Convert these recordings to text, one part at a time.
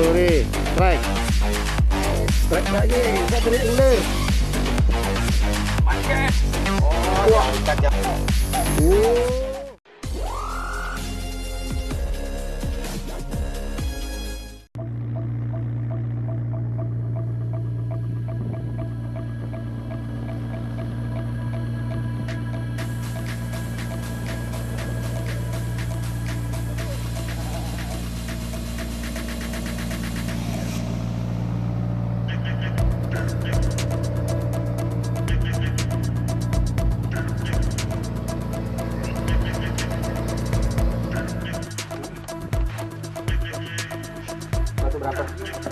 Duri, strike. Strike lagi, kita beri ular. Oh, ikan jatuh. Satu berapa?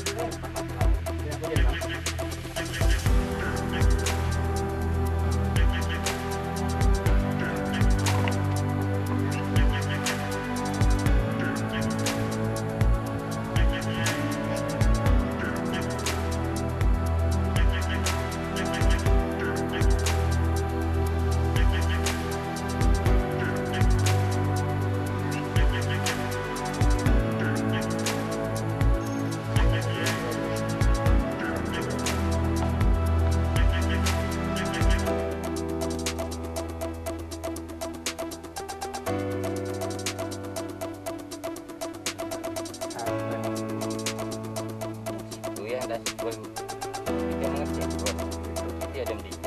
Itu yang dan sebelum kita mengerti bro. Dia ada di.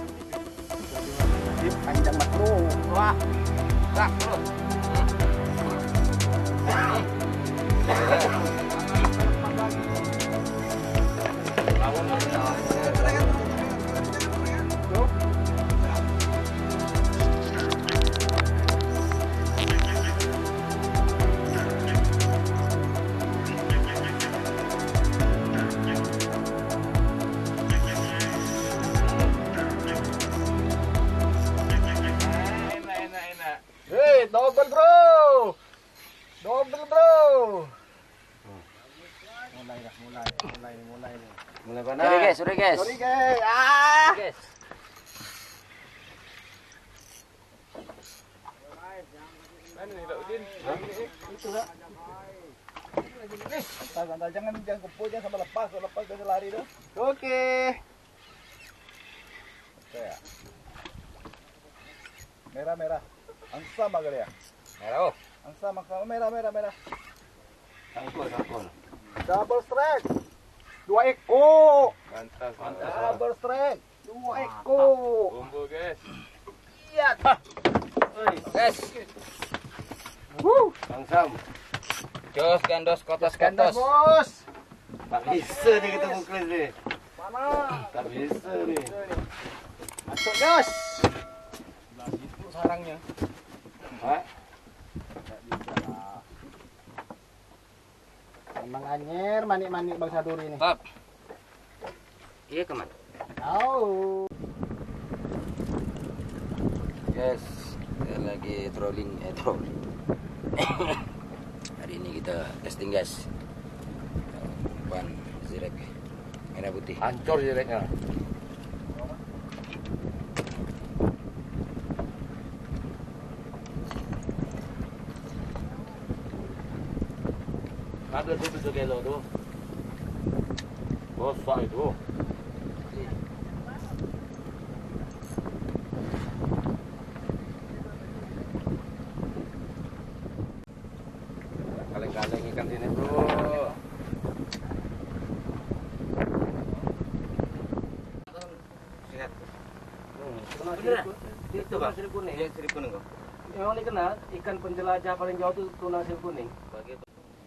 Panjang banget bro. Wah, tak bro. Hei, double bro. Double bro. Mulai. Mulai mana? Sorry guys. Sorry guys. Ah. Guys. Santai, jangan kumpul, jangan sama lepas, kalau lepas dia lari dah. Oke. Oke ya. Merah. Angsa magal ya. Merah oh. Angsa magal merah. Sangkul. Double strike. 2 eko. Mantap. Double strike. 2 eko. Bumbu guys. Iya. Guys. Langsam. Jos gandos kotos. Bos. Tak bisa nih kita muklis nih. Mana? Tak bisa nih. Masuk, Jos. Itu sarangnya. Hah? Emang anyer manik-manik bangsa duri ini. Pap. Iya kemana? Tahu. Yes, kita lagi trolling. Hari ini kita testing guys. Ban zirek merah putih. Hancur jireknya. Ada tuh 7 kilo tuh. Besar itu. Kaleng-kaleng ikan sini bro. Lihat. Itu bang. Sirip kuning. Iya sirip kuning kok. Yang ini kena ikan penjelajah paling jauh tuh tuna sirip kuning. Bagi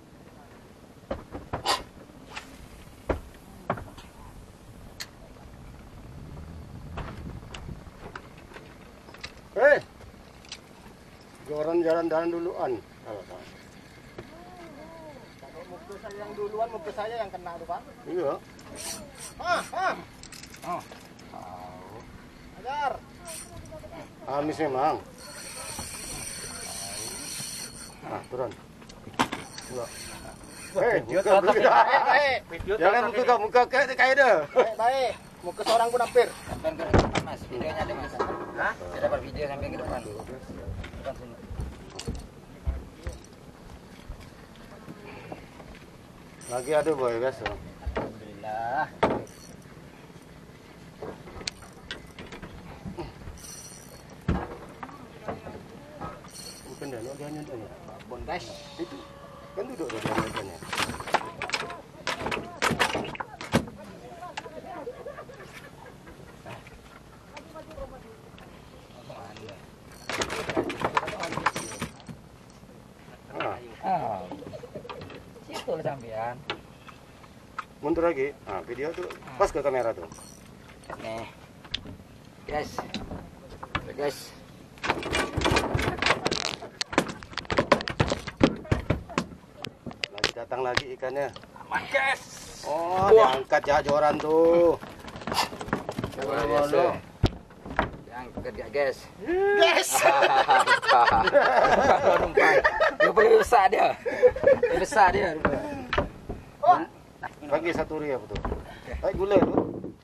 Hei. Joran jalan-jalan duluan. Kalau muka saya yang duluan, muka saya yang kena tuh, Pak. Iya. Ajar. Amis memang. Turun. Dua. Jangan muka kayak dah. Baik. Muka seorang pun hampir. sampai ke depan mas, videonya ada mas. Hah? Saya dapat video sampai ke depan. Depan sini. Lagi ada boy guys. Alhamdulillah. Bukan dah, dia hanya tanya. Bon guys. Itu kan duduk dia hanya tanya. Ah. Situ lah sampean. Mundur lagi. Ah, video tuh pas ke kamera tuh. Nih. Guys. Guys. Lagi datang lagi ikannya. Aman, guys. Oh, diangkat ya joran tuh. Luar biasa. Diangkat ya, guys. Yes. Numpang. Dia boleh besar dia. Dia besar dia. Bagi satu ria betul. Baik gula tuh.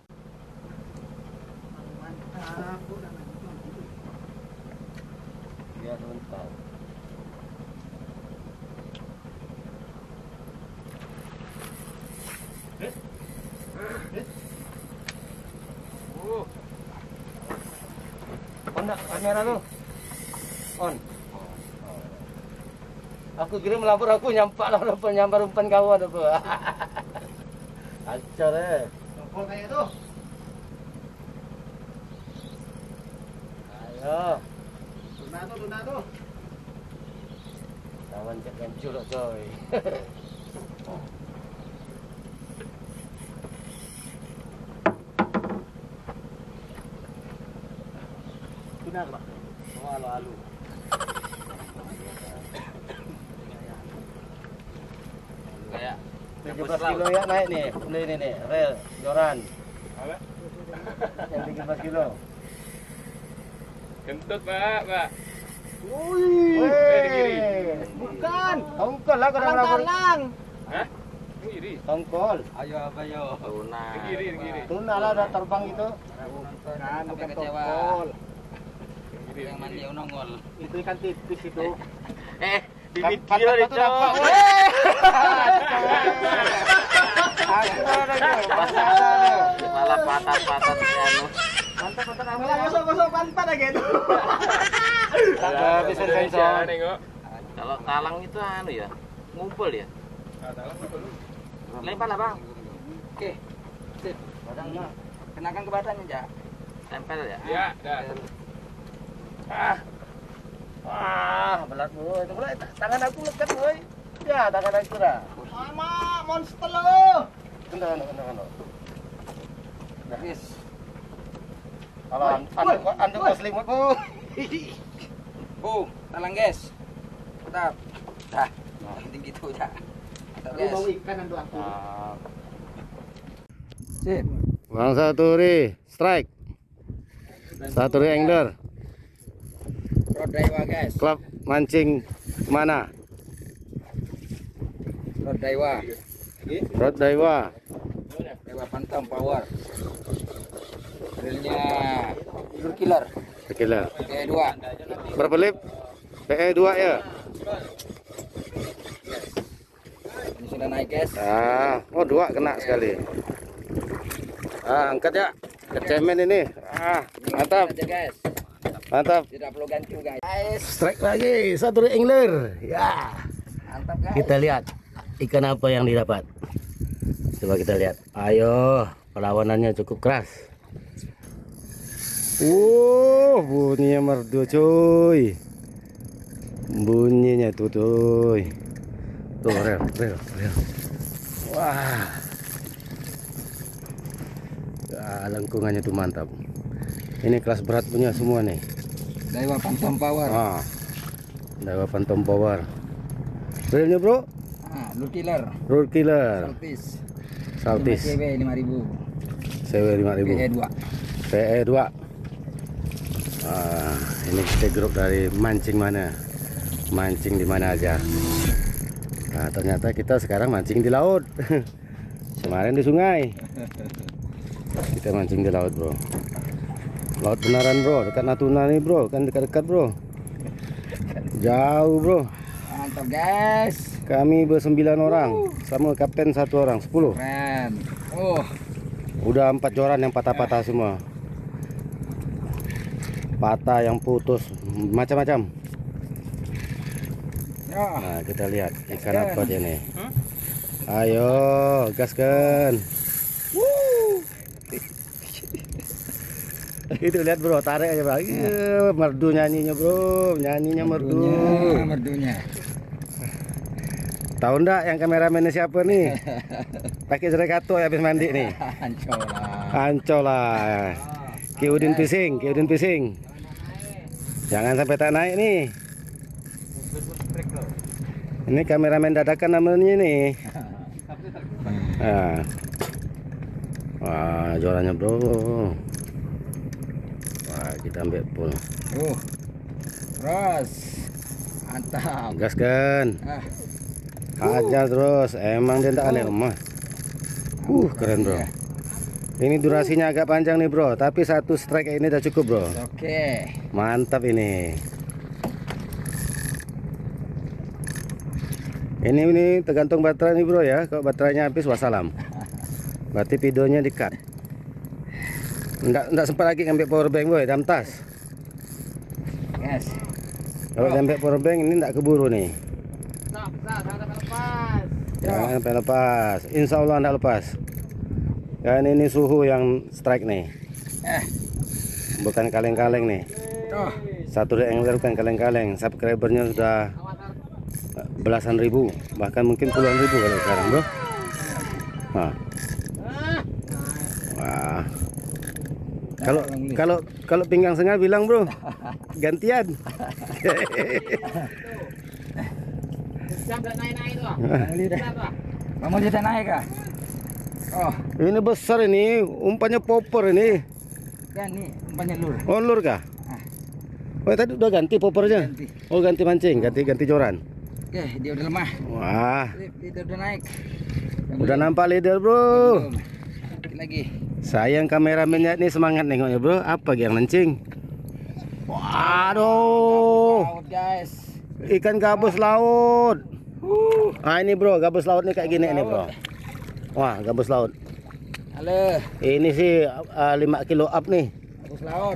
Biar mentah. On dah kamera tu. On. Aku kira melapor aku nyampak lah nyambar umpan kawan apa. Acor Tongkol kayak tuh. Ayo. Tuna tuh. Kawan cek kencur lah coy. Tuna Pak. Oh, alu-alu. Kayak 17 kilo ya naik nih. Ini nih, rel joran. Yang 17 kilo. Kentut Pak. Wih. Di kiri. Bukan. Tongkol lah kadang lapor. Talang. Hah? Di kiri. Tongkol. ayo apa yo? Tuna. Di kiri. Tuna lah udah terbang itu. Bukan, bukan kecewa. tongkol. Yang mandi nongol. Itu ikan tipis itu. Di video nih, Cok. Malah patah-patah anu. Malah gosok-gosok pantat aja itu. Bisa sensor. Nengok. Kalau talang itu anu ya, ngumpul ya. Lempar lah bang. Oke, sip. Badannya, kenakan ke badannya jak. Tempel ya. Ya, dah. Belat boy. Itu boy, tangan aku lekat boy. Ya, tangan aku dah. Mama, monster lo. Kendaraan. Guys, Kalau anda kau selimut bu. talang guys. Tetap. Dah. Penting gitu ya. Lu mau ikan ando aku. Sip. Bang Saturi, strike. Saturi angler, Rodaiwa guys. klub mancing mana? Rodaiwa. Rod Daiwa. Dewa Phantom Power. Realnya Killer. Killer. P2. Berapa lip? PE2 ya. Ini sudah naik guys. Oh dua kena sekali. Angkat ya. Kecemen ini. Mantap. Aja guys. Mantap. Tidak perlu ganti guys. Strike lagi Saturi angler. Ya. Mantap guys. Kita lihat ikan apa yang didapat. Coba kita lihat. Ayo, perlawanannya cukup keras. Bunyinya merdu cuy. Bunyinya tuh cuy. Tuh rel. Wah. Lengkungannya tuh mantap. Ini kelas berat punya semua nih. Dewa Phantom Power. Dewa Phantom Power. Relnya bro? Blue Killer. Road Killer. Saltis. Saltis. CW 5000. CW 5000. PE2. PE2. Ini kita grup dari mancing mana? Mancing di mana aja? Nah, ternyata kita sekarang mancing di laut. Kemarin di sungai. Kita mancing di laut, bro. Laut beneran, bro. Dekat Natuna nih, bro. Kan dekat-dekat, bro. Jauh, bro. Mantap guys. Kami bersembilan orang sama kapten 1 orang, 10. Keren. Oh, Udah 4 joran yang patah-patah semua. Patah yang putus, macam-macam. ya. Nah, kita lihat ikan apa dia nih. Ayo, gaskan. Itu lihat bro, tarik aja bro. Merdu nyanyinya bro, nyanyinya merdu. Merdunya. Tahu ndak yang kameramennya siapa nih? Pakai jerekato ya habis mandi nih. Ancol lah. Ki Udin Fishing, Ki Udin Fishing. Jangan sampai tak naik nih. Ini kameramen dadakan namanya nih. Nah. Wah, jorannya bro. Wah, kita ambil full. Terus. Mantap. Gaskan. Aja terus, emang dia tak aneh lemah. Keren bro. Ini durasinya agak panjang nih bro, tapi 1 strike ini udah cukup bro. Oke. Mantap ini. Ini tergantung baterai nih bro ya. Kalau baterainya habis wassalam. Berarti videonya di cut. Enggak sempat lagi ngambil power bank boy, dalam tas. Yes. Kalau ngambil power bank ini enggak keburu nih. Jangan sampai lepas. Insya Allah enggak lepas. Dan ini suhu yang strike nih. Bukan kaleng-kaleng nih. Satu angler bukan kaleng-kaleng. Subscribernya sudah belasan ribu, bahkan mungkin puluhan ribu kalau sekarang bro. Nah. Wah. Kalau pinggang sengal bilang bro, gantian. Kamu jadi naik kah? Oh, Ini besar ini, umpannya popper ini. kan nih umpannya lur. Oh lur kah? Oh tadi udah ganti poppernya. Ganti. Oh ganti mancing, ganti joran. Oke, dia udah lemah. Wah, Dia udah naik. udah nampak leader bro. Belum. Dikit lagi. Sayang kameramennya ini semangat nengoknya bro. Apa yang mancing? Waduh, Laut, guys. ikan gabus laut. Ah ini bro, gabus laut nih kayak gini nih bro. Wah, gabus laut. Halo, Ini sih 5 kilo up nih. gabus laut.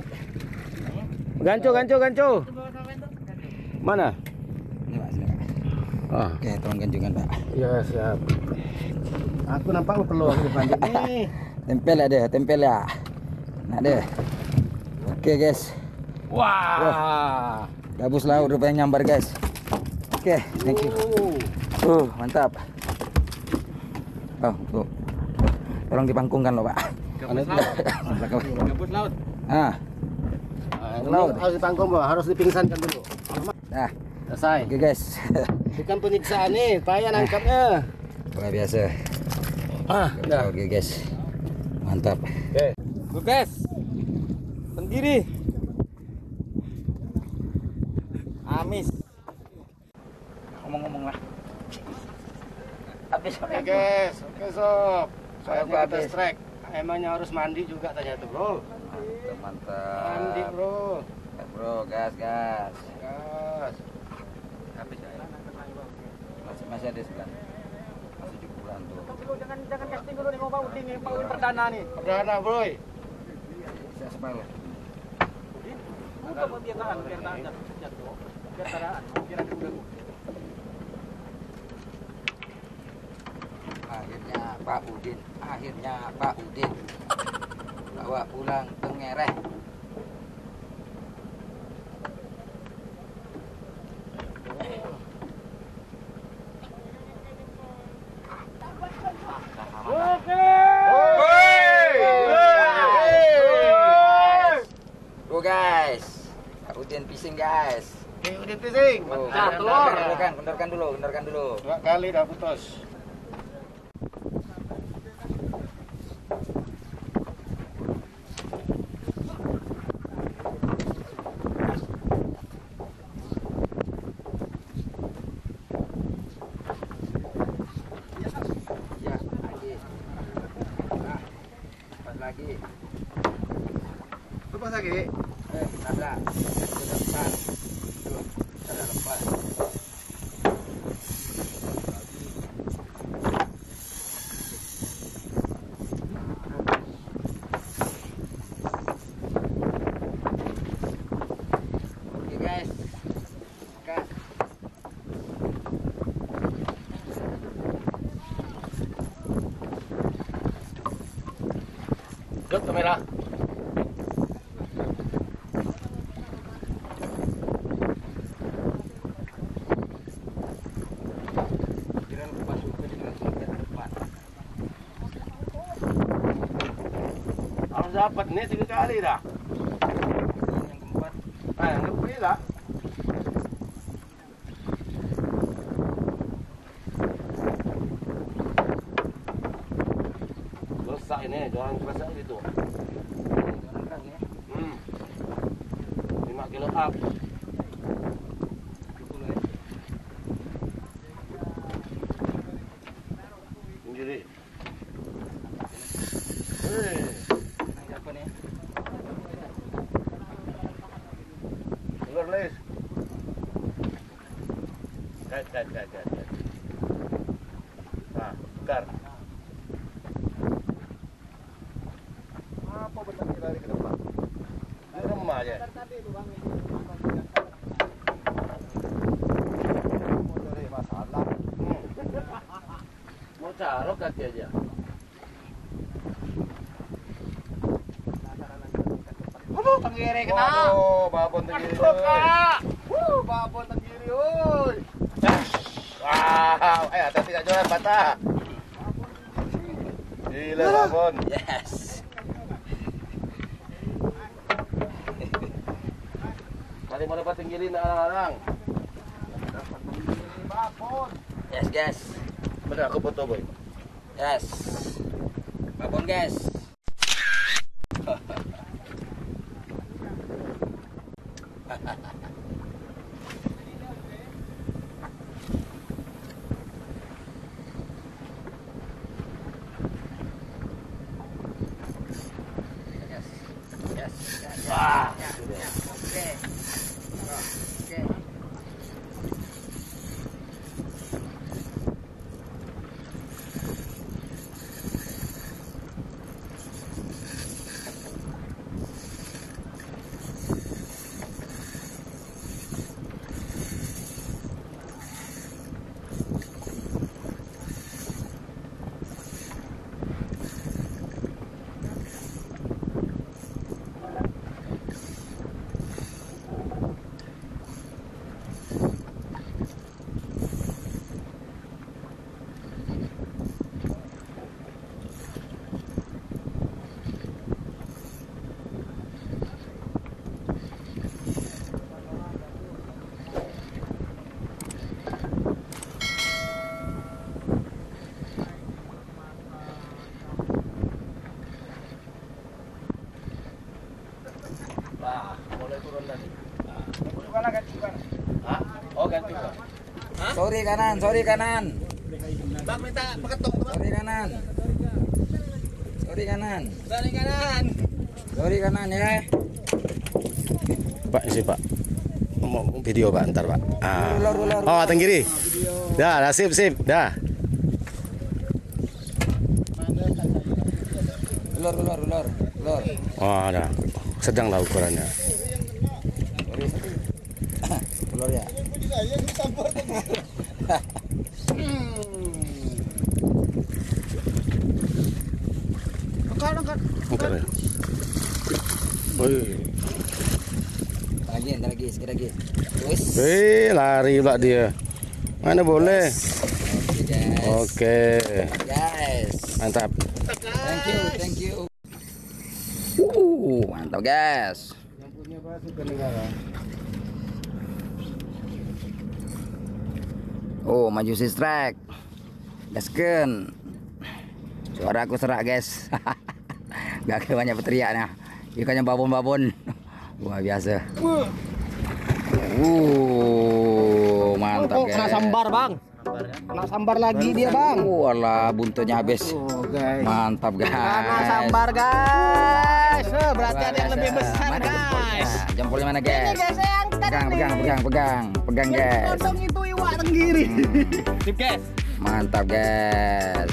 Ganco. Mana? Ini Pak, sini Pak. Ah, Oke, tolong ganjungan Pak. ya siap. Aku nampak peluang di bandit nih. Tempel ya. Nah deh. Oke guys. Wah. Gabus laut rupanya nyambar guys. Oke, thank you. Mantap. Oh, tuh. Tolong dipangkungkan loh, Pak. Gabus laut. Ah, Laut harus dipanggung bro, harus dipingsankan dulu. nah, Selesai. oke guys. Bukan penyiksaan nih, payah nangkapnya. Luar biasa. Udah. Oke guys. Mantap. Tuh guys. Sendiri. Amis. Ngomong-ngomong lah. Habis. Oke guys, oke sob. Saya Apa kita habis? strike. Emangnya harus mandi juga ternyata bro. Mantap. Mandi bro. Bro, gas. Gas. Habis ya. Masih ada sebelah. Masih cukuran tuh. Jangan casting dulu nih, mau Pak Udin nih, Pak Udin perdana nih. Perdana bro. Saya separuh. Udah biar tahan jatuh. Biar tahan, biar ada udah. Akhirnya Pak Udin bawa pulang Tengereh. Tuh guys, Pak Udin fishing guys. Udah pising. Kendorkan dulu. 2 kali dah putus. Ya, lagi. Nah, pas lagi. Lepas lagi. Ada. Sudah lepas. Tuh, ada lepas. Jod kamera. Harus dapat nih 3 kali dah. Yang keempat. Yang keempat lah. Rusak ini, jangan keras itu. Jangan keras ya. 5 kilo up. 20 ya. Sendiri. Ini apa nih? Keluar les. Kat. Nah, tukar. Apa benar dia lari ke depan? Dia remah aja. Mau cari masalah. Mau carok kaki aja. Aduh, tenggiri kena. Waduh, babon tenggiri. Babon tenggiri, oi. Wow, hati-hati Kak Johan patah. Gila babon. Yes. Kali mau dapat tenggiri nak larang. Babon. Yes, guys. Benar aku foto boy. Yes. Babon, guys. Wah. Oke. Oke. Wah, mulai turun tadi. Bukan ganti bukan. Hah? Oh, ganti Bang. Sorry kanan. Bang minta paketok, Bang. Sorry kanan. Sorry kanan ya. Pak, isi Pak. Mau video Pak, ntar Pak. Ulur. Oh, tenggiri. Dah, sip. Dah. Ulur. Oh, dah. Sedang lah ukurannya. Ulur ya. Angkat ya. Wih. Ntar lagi, sedikit lagi. Terus. Lari pula dia. Mana boleh. Oke, guys. Oke. Guys. Mantap. Thank you. Mantap, guys. Yang punya batu ke negara. Oh, maju si strike. Gaskeun. Suara aku serak, guys. Gak kayak banyak berteriaknya. Ikannya babon-babon. Wah, biasa. Mantap, guys. Kena sambar, Bang. Kena sambar lagi dia, Bang. Walah, buntutnya habis. Guys. Mantap, guys. Kena sambar, guys. Berarti ada yang lebih besar, Mana guys. jempolnya? Jempolnya mana, guys? Guys, saya angkat Pegang, guys. Kosong itu iwak tenggiri. Sip, guys. Mantap, guys.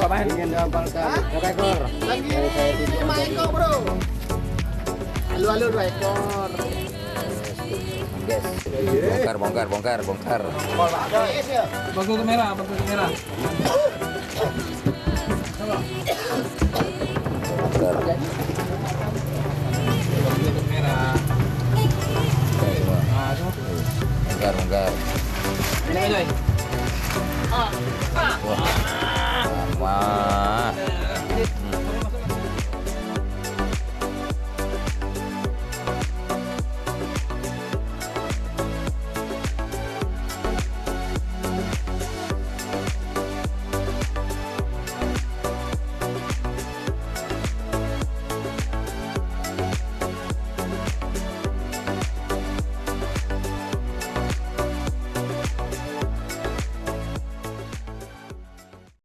Pak Man? Ingin dihafalkan berapa ekor? Lagi 5 ekor bro. Alu-alu 2 ekor. Guys, bongkar. Kalau ada es ya. Bagus kamera, bagus kamera. Bongkar. Kamera. Bongkar. Ini aja. Wah. Wah.